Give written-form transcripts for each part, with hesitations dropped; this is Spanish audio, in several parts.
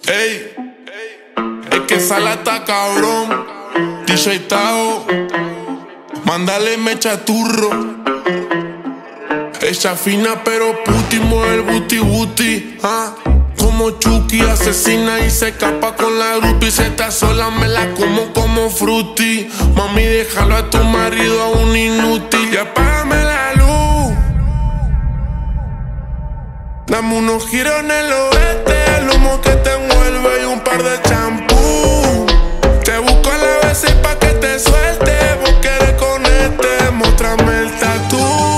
Ey, es que sala está cabrón. DJ Tao, mándale mecha turro. Ella fina pero puti, mueve el booty booty. Como Chucky, asesina y se escapa con la grupi. Si está sola me la como fruity. Mami, déjalo a tu marido a un inútil. Y apágame la luz. Dame unos giros en el oeste, el humo que te envuelve y un par de champú. Te busco a la vez pa' que te suelte. Vos querés con este, mostrame el tatú.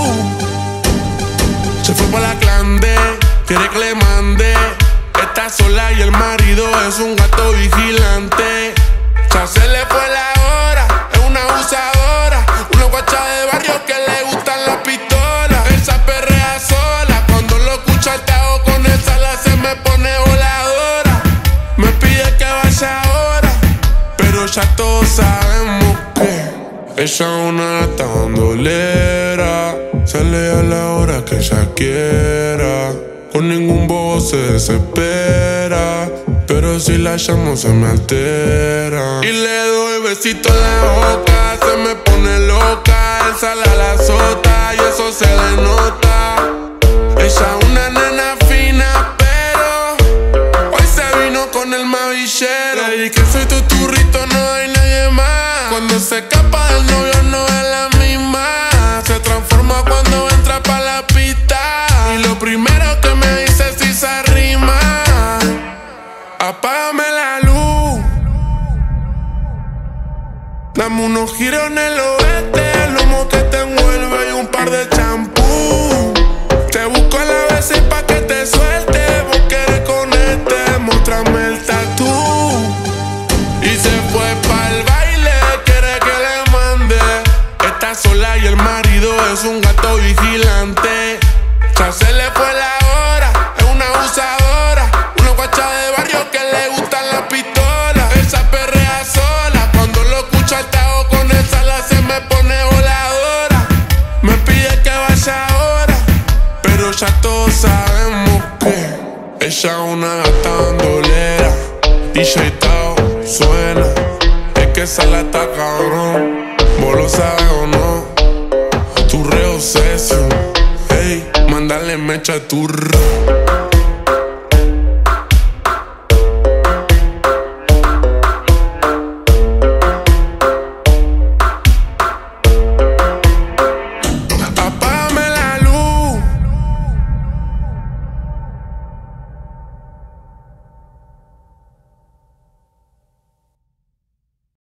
Se fue pa' la clandé, quiere que le mande. Está sola y el marido es un gato vigilante. Ya se le fue la hora, es una abusadora. Una guacha de barrio que le gustan las pistolas. Esa perrea sola, cuando lo escucha el Tao con esa la se me pone voladora. Me pide que vaya ahora, pero ya todos sabemos que ella es una gata bandolera. Sale a la hora que ella quiera. Con ningún bobo se desespera, pero si la llamo se me altera. Y le doy besito en la boca, se me pone loca. Él sale a la sota y eso se le nota. Ella es una nena fina, pero hoy se vino con el mavillero. Y que soy tu turrito, no hay nadie más. Cuando se escapa del novio no es la misma. Se transforma cuando entra pa' la pista. Y lo primero que me dice si se arrima. Apágame la luz. Dame unos giros en el oeste, el humo que te envuelve y un par de champú. Te busco a la vez pa' que te suelte. Vos querés con este, mostrame el tatú. Y se fue pa'l baile, quiere que le mande. Está sola y el marido es un gato vigilante. Ya se le fue la hora, es una abusadora. Una guacha de barrio que le gustan las pistolas. Esa perrea sola, cuando lo escucha el Tao con esa la se me pone voladora. Me pide que vaya ahora, pero ya todos sabemos que ella es una gata bandolera. DJ Tao suena, es que sala está cabrón. Vos lo sabes o no, tu re obsesión. Ey, mándale mecha turro.